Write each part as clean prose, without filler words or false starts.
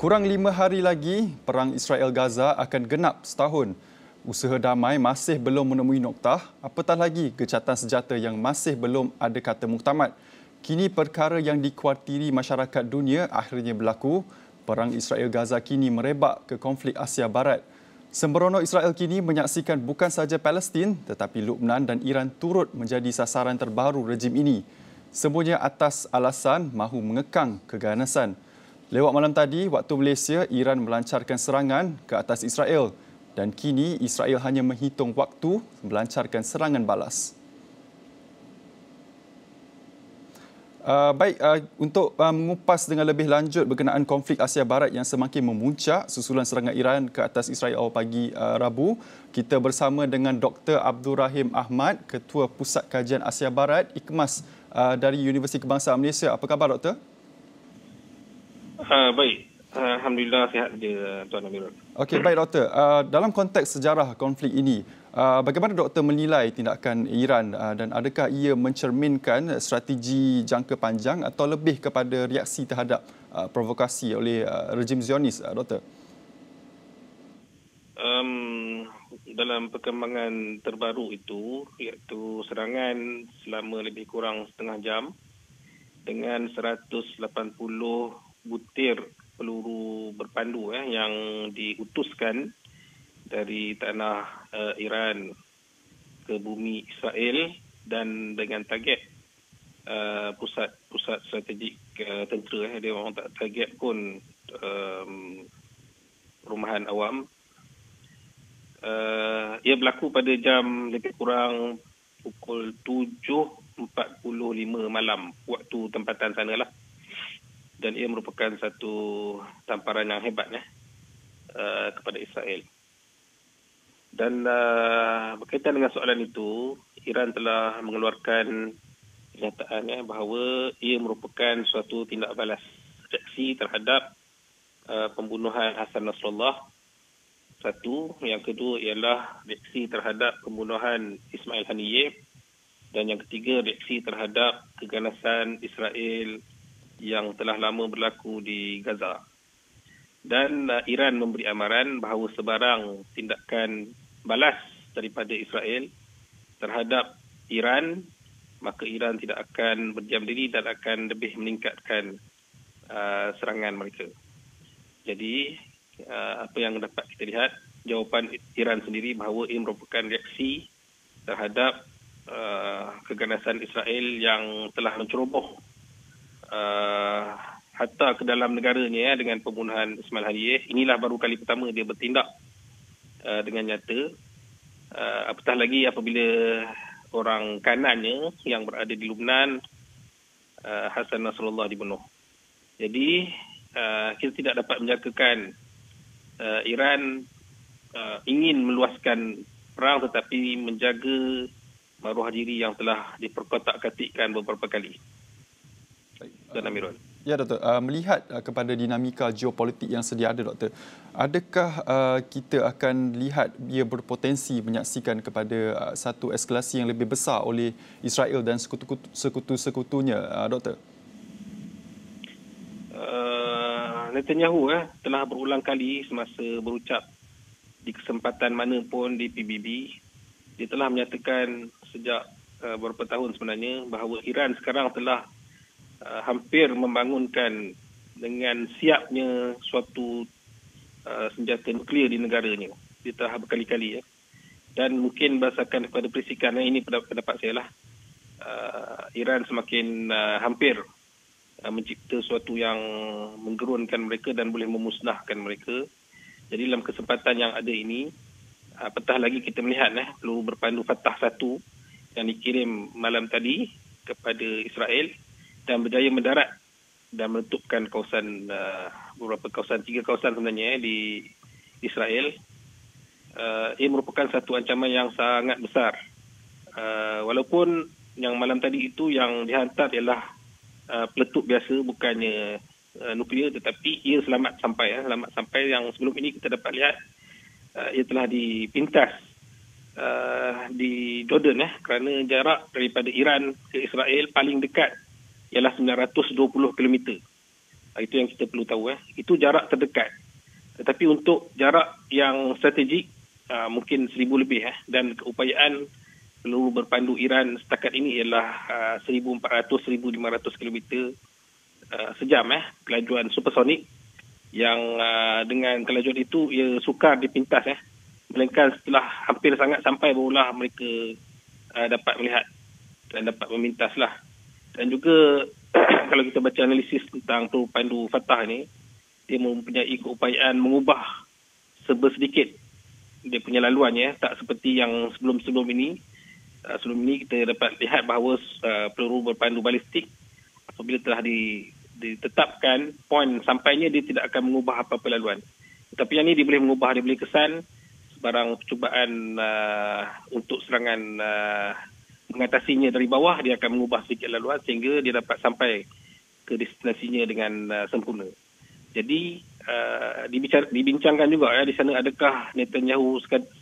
Kurang 5 hari lagi, Perang Israel-Gaza akan genap setahun. Usaha damai masih belum menemui noktah, apatah lagi gecatan senjata yang masih belum ada kata muktamad. Kini perkara yang dikuartiri masyarakat dunia akhirnya berlaku. Perang Israel-Gaza kini merebak ke konflik Asia Barat. Sembrono Israel kini menyaksikan bukan sahaja Palestin tetapi Lubnan dan Iran turut menjadi sasaran terbaru rejim ini. Semuanya atas alasan mahu mengekang keganasan. Lewat malam tadi, waktu Malaysia, Iran melancarkan serangan ke atas Israel dan kini Israel hanya menghitung waktu melancarkan serangan balas. Untuk mengupas dengan lebih lanjut berkenaan konflik Asia Barat yang semakin memuncak susulan serangan Iran ke atas Israel pagi Rabu, kita bersama dengan Dr. Abdul Rahim Ahmad, Ketua Pusat Kajian Asia Barat, IKMAS dari Universiti Kebangsaan Malaysia. Apa khabar, Doktor? Baik. Alhamdulillah sihat je, Tuan Amirul. Okey, baik, Doktor. Dalam konteks sejarah konflik ini, bagaimana Doktor menilai tindakan Iran dan adakah ia mencerminkan strategi jangka panjang atau lebih kepada reaksi terhadap provokasi oleh rejim Zionis, Doktor? Dalam perkembangan terbaru itu, iaitu serangan selama lebih kurang setengah jam dengan 180 butir peluru berpandu yang diutuskan dari tanah Iran ke bumi Israel dan dengan target pusat strategik tentera. Dia orang tak target pun perumahan awam. Ia berlaku pada jam lebih kurang pukul 7.45 malam waktu tempatan sanalah. Dan ia merupakan satu tamparan yang hebat kepada Israel. Dan berkaitan dengan soalan itu, Iran telah mengeluarkan kenyataan bahawa ia merupakan suatu tindak balas reaksi terhadap pembunuhan Hassan Nasrallah. Satu, yang kedua ialah reaksi terhadap pembunuhan Ismail Haniyeh, dan yang ketiga reaksi terhadap keganasan Israel yang telah lama berlaku di Gaza. Dan Iran memberi amaran bahawa sebarang tindakan balas daripada Israel terhadap Iran, maka Iran tidak akan berdiam diri dan akan lebih meningkatkan serangan mereka. Jadi, apa yang dapat kita lihat, jawapan Iran sendiri bahawa ia merupakan reaksi terhadap keganasan Israel yang telah menceroboh hatta ke dalam negaranya dengan pembunuhan Ismail Haniyeh. Inilah baru kali pertama dia bertindak dengan nyata. Apatah lagi apabila orang kanannya yang berada di Lubnan, Hassan Nasrallah, dibunuh. Jadi kita tidak dapat menjangkakan Iran ingin meluaskan perang tetapi menjaga maruah diri yang telah diperkotak-katikkan beberapa kali. Tuan Amirul. Ya, Doktor. Melihat kepada dinamika geopolitik yang sedia ada, Doktor, adakah kita akan lihat ia berpotensi menyaksikan kepada satu eskalasi yang lebih besar oleh Israel dan sekutu-sekutunya, Doktor? Netanyahu telah berulang kali semasa berucap di kesempatan mana pun di PBB, dia telah menyatakan sejak beberapa tahun sebenarnya bahawa Iran sekarang telah hampir membangunkan dengan siapnya suatu senjata nuklear di negaranya. Dia telah berkali-kali dan mungkin berdasarkan kepada perisikan ini pendapat saya lah, Iran semakin hampir mencipta suatu yang menggerunkan mereka dan boleh memusnahkan mereka. Jadi dalam kesempatan yang ada ini, apatah lagi kita melihat peluru berpandu Fatah 1 yang dikirim malam tadi kepada Israel dan berjaya mendarat dan menutupkan kawasan beberapa kawasan, 3 kawasan sebenarnya di Israel. Ia merupakan satu ancaman yang sangat besar. Walaupun yang malam tadi itu yang dihantar ialah peletup biasa, bukannya nuklear, tetapi ia selamat sampai. Selamat sampai. Yang sebelum ini kita dapat lihat ia telah dipintas di Jordan kerana jarak daripada Iran ke Israel paling dekat ialah 920 km. Itu yang kita perlu tahu. Itu jarak terdekat. Tetapi untuk jarak yang strategik, mungkin 1,000 lebih. Dan keupayaan peluru berpandu Iran setakat ini ialah 1,400-1,500 km sejam. Kelajuan supersonik yang dengan kelajuan itu ia sukar dipintas. Melainkan setelah hampir sangat sampai barulah mereka dapat melihat dan dapat memintas lah. Dan juga kalau kita baca analisis tentang peluru pandu Fatah ni, dia mempunyai keupayaan mengubah sedikit dia punya laluannya, tak seperti yang sebelum ini. Sebelum ini kita dapat lihat bahawa peluru berpandu balistik apabila telah ditetapkan poin sampainya, dia tidak akan mengubah apa-apa laluan. Tetapi yang ni dia boleh mengubah, dia boleh kesan sebarang percubaan untuk serangan mengatasinya dari bawah, dia akan mengubah sedikit laluan sehingga dia dapat sampai ke destinasinya dengan sempurna. Jadi dibincangkan juga di sana, adakah Netanyahu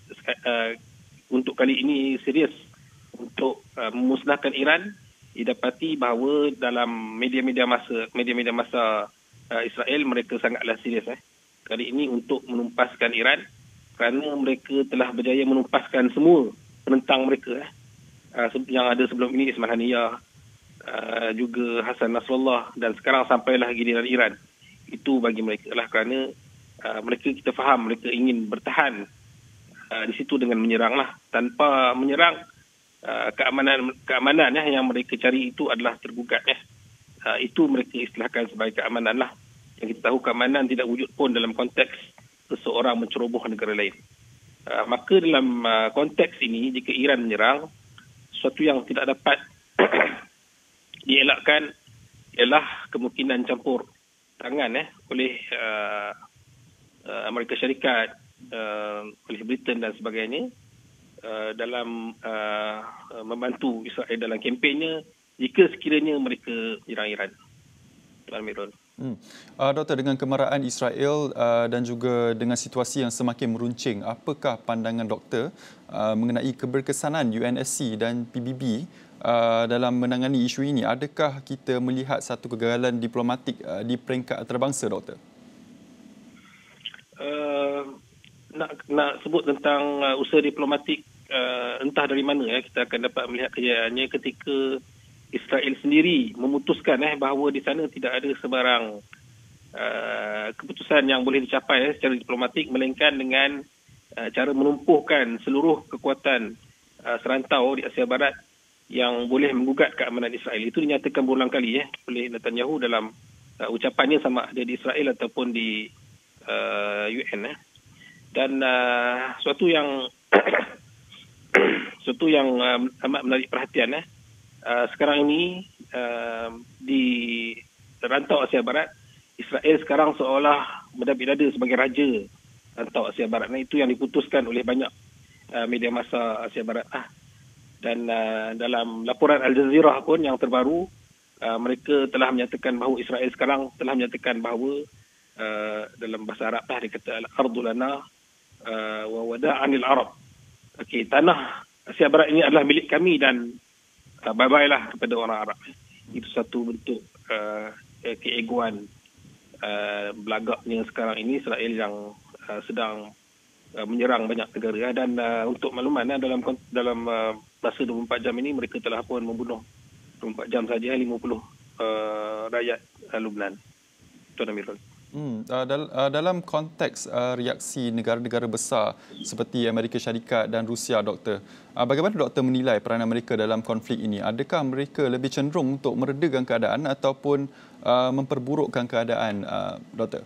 untuk kali ini serius untuk memusnahkan Iran. Didapati bahawa dalam media-media masa Israel, mereka sangatlah serius kali ini untuk menumpaskan Iran, kerana mereka telah berjaya menumpaskan semua penentang mereka yang ada sebelum ini, Ismail Haniyah, juga Hassan Nasrallah, dan sekarang sampailah giliran Iran. Itu bagi mereka lah, kerana mereka, kita faham mereka ingin bertahan di situ dengan menyerang lah. Tanpa menyerang, keamanan yang mereka cari itu adalah tergugat. Itu mereka istilahkan sebagai keamanan lah. Yang kita tahu keamanan tidak wujud pun dalam konteks seseorang menceroboh negara lain. Maka dalam konteks ini, jika Iran menyerang, sesuatu yang tidak dapat dielakkan ialah kemungkinan campur tangan oleh Amerika Syarikat, oleh Britain dan sebagainya dalam membantu Israel dalam kempennya jika sekiranya mereka menyerang Iran. Tuan Amirul. Doktor, dengan kemarahan Israel dan juga dengan situasi yang semakin meruncing, apakah pandangan doktor mengenai keberkesanan UNSC dan PBB dalam menangani isu ini? Adakah kita melihat satu kegagalan diplomatik di peringkat antarabangsa, doktor? Nak sebut tentang usaha diplomatik, entah dari mana kita akan dapat melihat kejayaannya ketika Israel sendiri memutuskan bahawa di sana tidak ada sebarang keputusan yang boleh dicapai secara diplomatik, melainkan dengan cara menumpuhkan seluruh kekuatan serantau di Asia Barat yang boleh menggugat keamanan Israel. Itu dinyatakan berulang kali oleh Netanyahu dalam ucapannya, sama ada di Israel ataupun di UN. Dan suatu yang amat menarik perhatian sekarang ini di rantau Asia Barat, Israel sekarang seolah berdabik-dada sebagai raja rantau Asia Barat. Itu yang diputuskan oleh banyak media massa Asia Barat. Dan dalam laporan Al Jazeera pun yang terbaru, mereka telah menyatakan bahawa Israel sekarang telah menyatakan bahawa dalam bahasa Arab dia kata al-ardu lana wa wada'anil Arab. Okey, tanah Asia Barat ini adalah milik kami dan bye-bye lah kepada orang Arab. Itu satu bentuk keegoan belagaknya sekarang ini Israel yang sedang menyerang banyak negara. Dan untuk makluman, dalam masa 24 jam ini mereka telah pun membunuh 24 jam saja 50 rakyat Lebanon. Tuan Amirul. Dalam konteks reaksi negara-negara besar seperti Amerika Syarikat dan Rusia, doktor, bagaimana doktor menilai peranan mereka dalam konflik ini? Adakah mereka lebih cenderung untuk meredakan keadaan ataupun memperburukkan keadaan, doktor?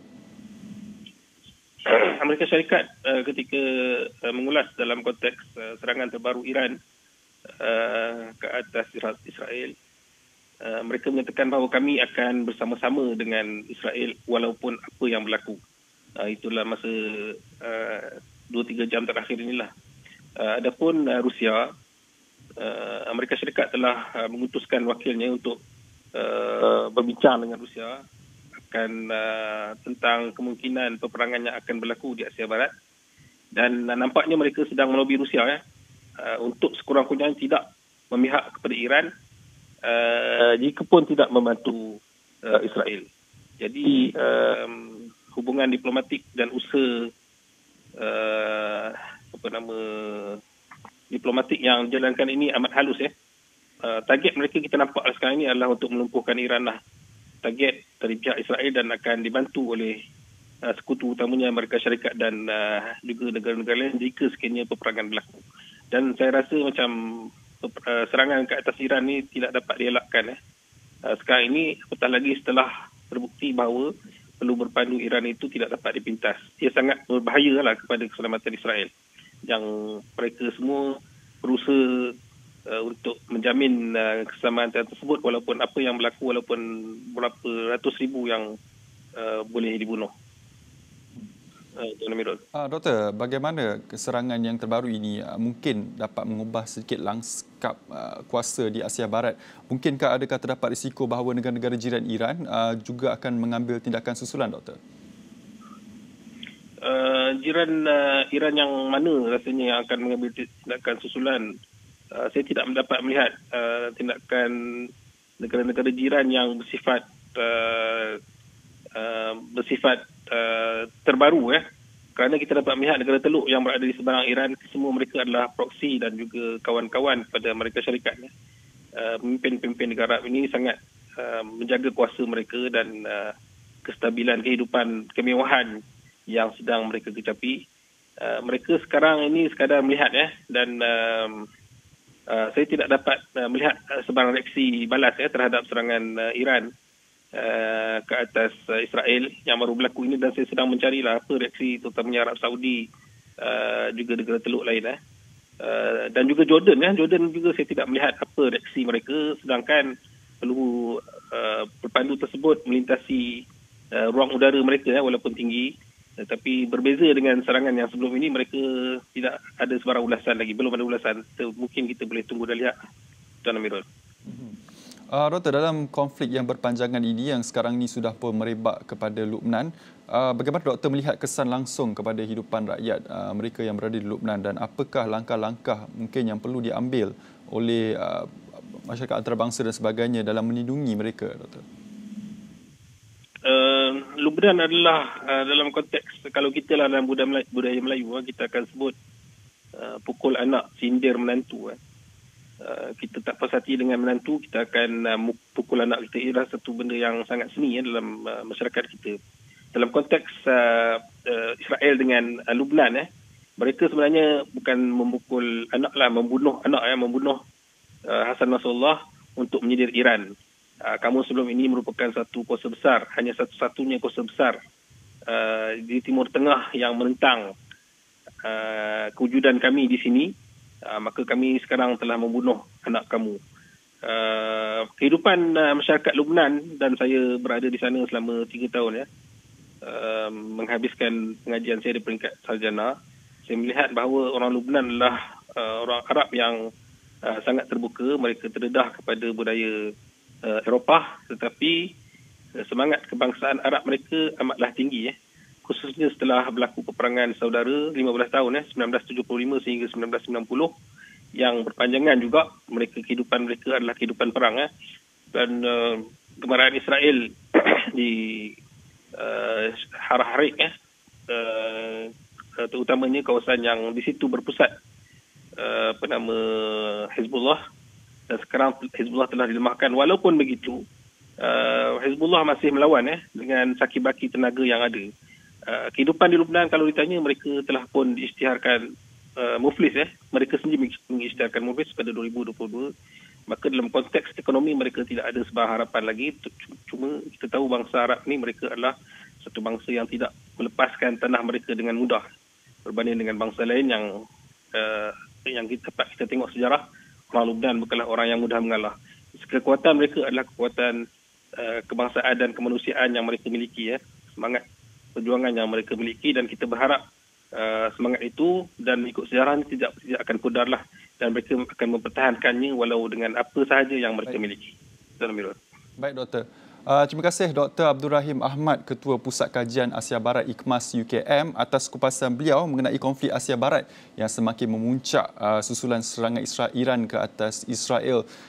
Amerika Syarikat ketika mengulas dalam konteks serangan terbaru Iran ke atas Israel, mereka menyatakan bahawa kami akan bersama-sama dengan Israel walaupun apa yang berlaku. Itulah masa 2-3 jam terakhir inilah. Adapun Rusia, Amerika Syarikat telah mengutuskan wakilnya untuk berbincang dengan Rusia akan tentang kemungkinan peperangan yang akan berlaku di Asia Barat. Dan nampaknya mereka sedang melobi Rusia untuk sekurang-kurangnya tidak memihak kepada Iran jika pun tidak membantu Israel. Jadi hubungan diplomatik dan usaha diplomatik yang dijalankan ini amat halus ya. Target mereka kita nampak sekarang ini adalah untuk melumpuhkan Iran lah. Target dari pihak Israel dan akan dibantu oleh sekutu utamanya Amerika Syarikat dan juga negara-negara lain jika sekiranya peperangan berlaku. Dan saya rasa macam serangan ke atas Iran ni tidak dapat dielakkan. Sekarang ini apatah lagi setelah terbukti bahawa perlu berpandu Iran itu tidak dapat dipintas. Ia sangat berbahaya lah kepada keselamatan Israel. Yang mereka semua berusaha untuk menjamin keselamatan tersebut walaupun apa yang berlaku, walaupun berapa ratus ribu yang boleh dibunuh. Doktor, bagaimana serangan yang terbaru ini mungkin dapat mengubah sedikit lanskap kuasa di Asia Barat? Mungkinkah adakah terdapat risiko bahawa negara-negara jiran Iran juga akan mengambil tindakan susulan, Doktor? Jiran Iran yang mana rasanya yang akan mengambil tindakan susulan? Saya tidak dapat melihat tindakan negara-negara jiran yang bersifat terbaru kerana kita dapat melihat negara Teluk yang berada di seberang Iran, semua mereka adalah proksi dan juga kawan-kawan pada Amerika Syarikat. Pemimpin-pemimpin negara ini sangat menjaga kuasa mereka dan kestabilan kehidupan kemewahan yang sedang mereka kecapi. Mereka sekarang ini sekadar melihat dan saya tidak dapat melihat sebarang reaksi balas terhadap serangan Iran ke atas Israel yang baru berlaku ini, dan saya sedang mencarilah apa reaksi terutamanya Arab Saudi, juga negara Teluk lain dan juga Jordan. Jordan juga saya tidak melihat apa reaksi mereka, sedangkan perlu berpandu tersebut melintasi ruang udara mereka walaupun tinggi. Tetapi berbeza dengan serangan yang sebelum ini, mereka tidak ada sebarang ulasan lagi. Belum ada ulasan. Mungkin kita boleh tunggu dan lihat. Tuan Amirul. Doktor, dalam konflik yang berpanjangan ini yang sekarang ini sudah pun merebak kepada Lubnan, bagaimana doktor melihat kesan langsung kepada hidupan rakyat mereka yang berada di Lubnan, dan apakah langkah-langkah mungkin yang perlu diambil oleh masyarakat antarabangsa dan sebagainya dalam melindungi mereka, Doktor? Lubnan adalah dalam konteks, kalau kita lah dalam budaya Melayu, kita akan sebut pukul anak, sindir menantu. Kita tak puas hati dengan menantu, kita akan pukul anak kita. Ia adalah satu benda yang sangat seni dalam masyarakat kita. Dalam konteks Israel dengan Lubnan, mereka sebenarnya bukan memukul anak lah, membunuh anak, membunuh Hassan Nasrallah untuk menyindir Iran. Kamu sebelum ini merupakan satu kuasa besar, hanya satu-satunya kuasa besar di Timur Tengah yang menentang kewujudan kami di sini. Maka kami sekarang telah membunuh anak kamu. Kehidupan masyarakat Lubnan, dan saya berada di sana selama 3 tahun menghabiskan pengajian saya di peringkat sarjana. Saya melihat bahawa orang Lubnan adalah orang Arab yang sangat terbuka. Mereka terdedah kepada budaya Eropah, tetapi semangat kebangsaan Arab mereka amatlah tinggi, khususnya setelah berlaku peperangan saudara 15 tahun 1975 sehingga 1990 yang berpanjangan juga. Kehidupan mereka adalah kehidupan perang dan kemarahan Israel di Har-Harik terutamanya kawasan yang di situ berpusat Hezbollah. Dan sekarang Hezbollah telah dilemahkan. Walaupun begitu, Hezbollah masih melawan dengan saki-baki tenaga yang ada. Kehidupan di Lubnan, kalau ditanya, mereka telah pun diisytiharkan muflis. Mereka sendiri mengisytiharkan muflis pada 2022. Maka dalam konteks ekonomi mereka tidak ada sebarang harapan lagi. Cuma kita tahu bangsa Arab ni, mereka adalah satu bangsa yang tidak melepaskan tanah mereka dengan mudah berbanding dengan bangsa lain yang kita tengok sejarah. Orang Lubnan bukanlah orang yang mudah mengalah. Kekuatan mereka adalah kekuatan kebangsaan dan kemanusiaan yang mereka miliki. Semangat perjuangan yang mereka miliki, dan kita berharap semangat itu dan ikut sejarah ini tidak akan pudarlah, dan mereka akan mempertahankannya walau dengan apa sahaja yang mereka miliki. Baik, Doktor. Terima kasih Dr. Abdul Rahim Ahmad, Ketua Pusat Kajian Asia Barat IKMAS UKM, atas kupasan beliau mengenai konflik Asia Barat yang semakin memuncak susulan serangan Iran ke atas Israel.